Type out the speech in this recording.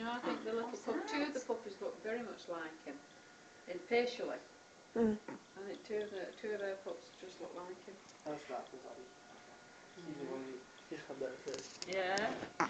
No, I think the little two of the puppies look very much like him, in facially. Mm. I think two of their pups just look like him. That's right, because I just had that first. Yeah.